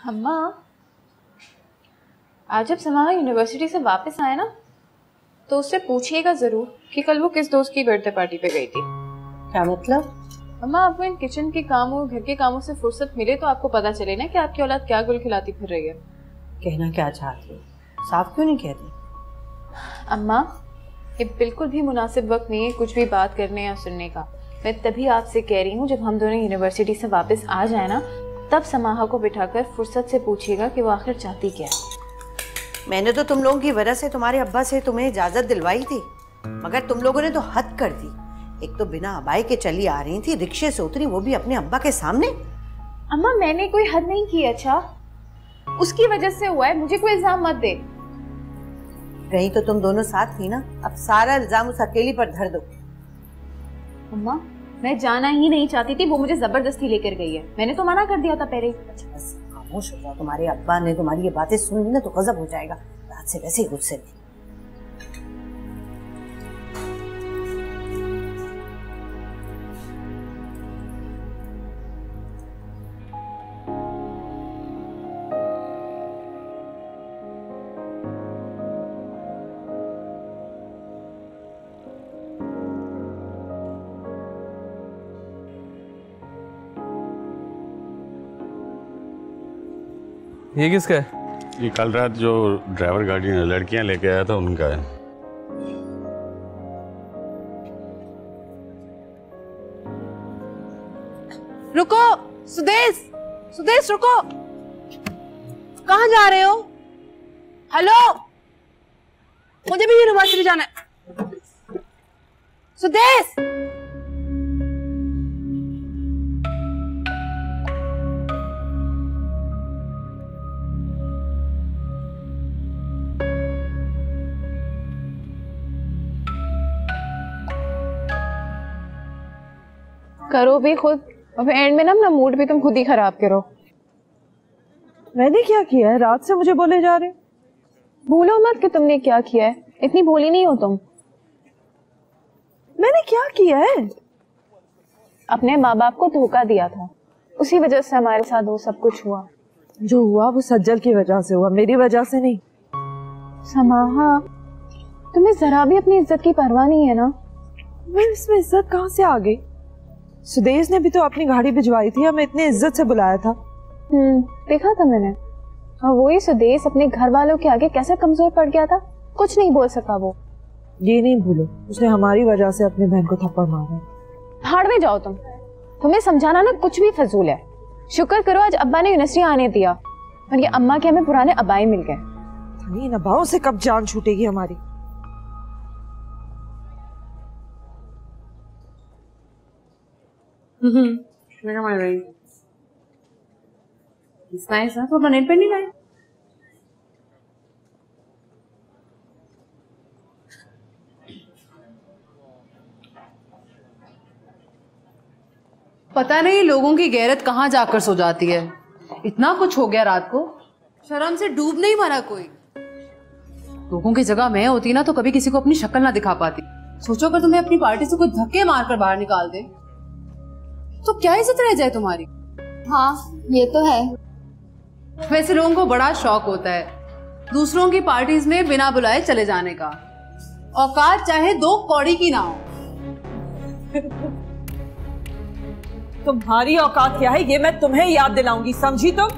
अम्मा, आज जब समाहा यूनिवर्सिटी से वापस आए ना, तो उससे पूछिएगा जरूर कि कल वो किस दोस्त की बर्थडे पार्टी पे गई थी। क्या मतलब? अम्मा, आपको इन किचन के कामों घर के कामों से फुर्सत मिले तो आपको पता चले ना कि आपकी औलाद क्या गुल खिलाती फिर रही है। कहना क्या चाहती हो, साफ क्यों नहीं कहती? अम्मा, ये बिल्कुल भी मुनासिब वक्त नहीं है कुछ भी बात करने या सुनने का। मैं तभी आपसे कह रही हूँ जब हम दोनों यूनिवर्सिटी से वापस आ जाए ना, तब समाहा को बिठाकर फुर्सत से पूछिएगा कि वो आखिर चाहती क्या है। मैंने तो तुम लोगों की वजह से तुम्हारे अब्बा से तुम्हें इजाजत दिलवाई थी, मगर तुम लोगों ने तो हद कर दी। एक तो बिना अबाई के चली आ रही थी, रिक्शे से उतरी, वो भी अपने अब्बा के सामने। अम्मा, मैंने कोई हद नहीं की। अच्छा, उसकी वजह से हुआ है, मुझे कोई इल्जाम मत दे। रही तो तुम दोनों साथ थी ना, अब सारा इल्जाम उस अकेली पर धर दो। अम्मा, मैं जाना ही नहीं चाहती थी, वो मुझे जबरदस्ती लेकर गई है। मैंने तो मना कर दिया था पहले। अच्छा बस खामोश हो जाओ, तुम्हारे अब्बा ने तुम्हारी ये बातें सुन ली ना तो गजब हो जाएगा। रात से वैसे ही गुस्से में। ये किसका है? ये कल रात जो ड्राइवर गाड़ी ने लड़कियां लेके आया था उनका है। रुको सुदेश, सुदेश रुको, कहाँ जा रहे हो? हेलो, मुझे भी यूनिवर्सिटी जाना है। सुदेश, करो भी खुद और फिर एंड में ना अपना मूड भी तुम खुद ही खराब करो। मैंने क्या किया है? रात से मुझे बोले जा रहे हो। भूलो मत कि तुमने क्या किया है, इतनी भोली नहीं हो तुम। मैंने क्या किया है? अपने माँ बाप को धोखा दिया था, उसी वजह से हमारे साथ वो सब कुछ हुआ। जो हुआ वो सज्जल की वजह से हुआ, मेरी वजह से नहीं। समाहा, तुम्हें जरा भी अपनी इज्जत की परवाह नहीं है ना? मैं इसमें इज्जत कहाँ से आ गई? सुदेश ने भी तो अपनी गाड़ी भिजवाई थी, हमें इतने इज्जत से बुलाया था। देखा था मैंने। और वही सुदेश अपने घर वालों के आगे कैसे कमजोर पड़ गया था, कुछ नहीं बोल सका वो। ये नहीं भूलो, उसने हमारी वजह से अपनी बहन को थप्पड़ मारा। भाड़ में जाओ तुम, तुम्हें समझाना ना कुछ भी फजूल है। शुक्र करो आज अब्बा ने यूनिवर्सिटी आने दिया, और ये अम्मा के हमें पुराने अब्बाई मिल गए। इन अब्बाओं से कब जान छूटेगी हमारी। It's nice, huh? तो अपना नेट पे नहीं लाए? पता नहीं लोगों की गैरत कहाँ जाकर सो जाती है। इतना कुछ हो गया रात को, शर्म से डूब नहीं मरा कोई। लोगों की जगह मैं होती ना तो कभी किसी को अपनी शक्ल ना दिखा पाती। सोचो अगर तुम्हें अपनी पार्टी से कोई धक्के मारकर बाहर निकाल दे तो क्या इज्जत रह जाए तुम्हारी। हाँ, ये तो है। वैसे लोगों को बड़ा शौक होता है दूसरों की पार्टीज में बिना बुलाए चले जाने का, औकात चाहे 2 कौड़ी की ना हो। तुम्हारी औकात क्या है ये मैं तुम्हें याद दिलाऊंगी, समझी तुम?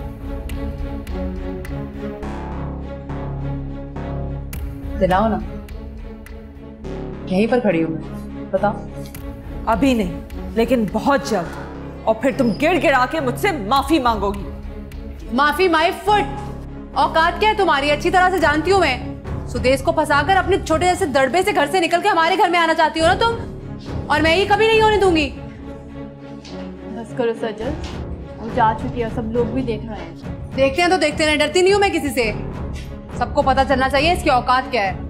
दिलाओ ना, यहीं पर खड़ी हूं मैं, बताओ। अभी नहीं, लेकिन बहुत जल्द, और फिर तुम गिड़गिड़ा के मुझसे माफी मांगोगी। माफी माय फुट। औकात क्या है तुम्हारी अच्छी तरह से जानती हूँ मैं। सुदेश को फंसाकर अपने छोटे जैसे दड़बे से घर से निकल के हमारे घर में आना चाहती हो ना तुम, और मैं ये कभी नहीं होने दूंगी। बस करो सज्जल, वो जा चुकी है, सब लोग भी देख रहे हैं। देखते हैं तो देखते हैं, डरती नहीं हूँ मैं किसी से। सबको पता चलना चाहिए इसकी औकात क्या है।